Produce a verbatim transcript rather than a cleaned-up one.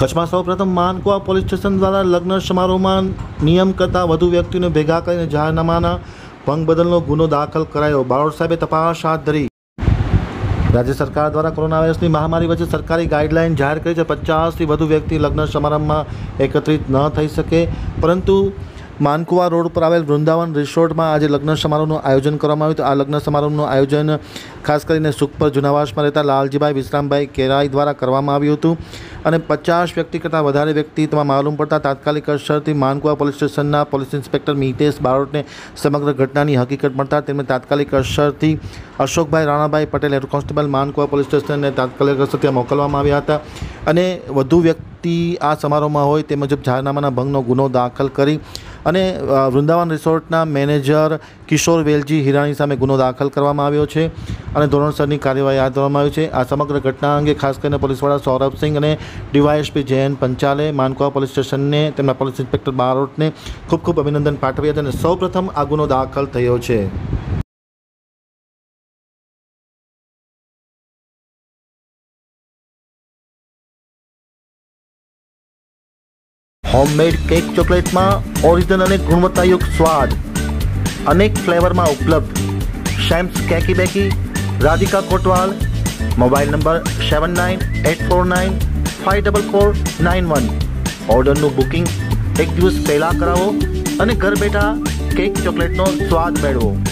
કચ્છમાં સૌપ્રથમ Mankuva police station દ્વારા લગ્ન સમારોહમાં નિયમ કરતાં વધુ વ્યક્તિઓને ભેગા કરીને જાહેરનામાના ભંગ બદલનો ગુનો દાખલ કરાયો. બારોટ સાહેબે તપાસ હાથ ધરી. રાજ્ય સરકાર દ્વારા કોરોના વાયરસની મહામારી વચ્ચે સરકારી ગાઈડલાઈન જાહેર કરી છે. પચાસથી વધુ વ્યક્તિ લગ્ન સમારંભમાં એકત્રિત ન થઈ શકે, પરંતુ માનકુવા રોડ પર આવેલ વૃંદાવન રિસોર્ટમાં આજે લગ્ન સમારોહનું આયોજન કરવામાં આવ્યું હતું. આ લગ્ન સમારોહનું આયોજન ખાસ કરીને સુખપર જૂનાવાસમાં રહેતા લાલજીભાઈ વિશ્રામભાઈ કેરાઈ દ્વારા કરવામાં આવ્યું હતું અને પચાસ વ્યક્તિ કરતાં વધારે વ્યક્તિ તેમાં માલુમ પડતા તાત્કાલિક અસરથી માનકુવા પોલીસ સ્ટેશનના પોલીસ ઇન્સ્પેક્ટર મિતેશ બારોટને સમગ્ર ઘટનાની હકીકત મળતા તેમને તાત્કાલિક અસરથી Ashokbhai Ranabhai Patel head constable Mankuva police સ્ટેશનને તાત્કાલિક અસરથી મોકલવામાં આવ્યા હતા અને વધુ વ્યક્તિ આ સમારોહમાં હોય તે મુજબ જાહેરનામાના ભંગનો ગુનો દાખલ કરી અને વૃંદાવન રિસોર્ટના મેનેજર કિશોર વેલજી હિરાણી સામે ગુનો દાખલ કરવામાં આવ્યો છે અને ધોરણસરની કાર્યવાહી હાથ ધરવામાં આવી છે. આ સમગ્ર ઘટના અંગે ખાસ કરીને પોલીસવાળા સૌરભસિંહ અને ડીવાયએસપી જયંત પંચાલે માનકુવા પોલીસ સ્ટેશનને તેમના પોલીસ ઇન્સ્પેક્ટર બારોટને ખૂબ ખૂબ અભિનંદન પાઠવ્યા હતા અને સૌપ્રથમ આ ગુનો દાખલ થયો છે. હોમમેડ કેક ચોકલેટમાં ઓરિજિનલ અને ગુણવત્તાયુક્ત સ્વાદ અનેક ફ્લેવરમાં ઉપલબ્ધ. શેમ્સ કેકી બેકી, Radhika Kotwal. Mobile number seven nine eight four nine five double four nine one. ઓર્ડરનું બુકિંગ એક દિવસ પહેલાં કરાવો અને ઘર બેઠા કેક ચોકલેટનો સ્વાદ મેળવો.